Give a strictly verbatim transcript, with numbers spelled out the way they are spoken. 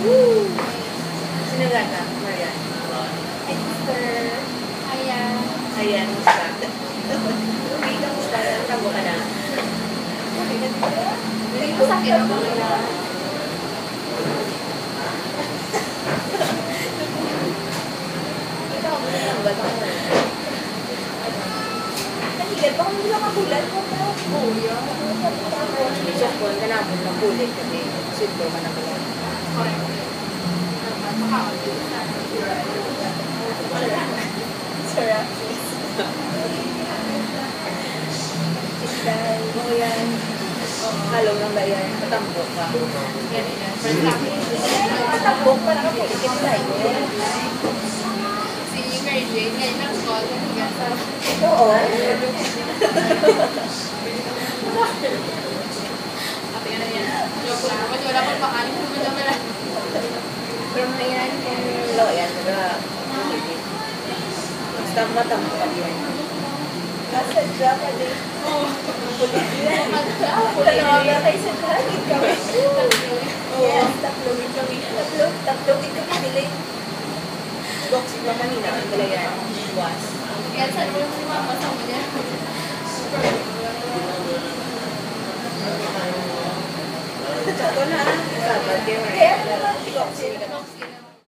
Woo! Sino gata? Marian? Hi, sister. Ayan. Ayan, musta? Uwi ka, musta? Tabo ka na? Hindi mo sa akin ako na. Ito ako na lang ba? Nahigat ako nila magulat ko na. Oo, yun. Isokon ka na po ng kulit kasi sito ka na pala. Correct. Sarap. Dahil mo yan. Halo ng dayan. Patambok ka. Yan, yan. First time. Patambok pa na ako. Ikinilay mo. Si Mary Jane, ngayon ang call. Hanggang sa... Oo. Ate ka na yan. Joke lang. Kasi wala pang makain. Wala pala. Pero mayan kung loyan. Basta matambok ka yan. Kasadya ka din. Oo. Talaga kayo sa dahil kami. Yes, tatlogin kami. Tatlog, tatlogin kami nila. Boxing ba kanina? Ang talaga yan. Was. Kaya saan mo yung mama sa mo niya?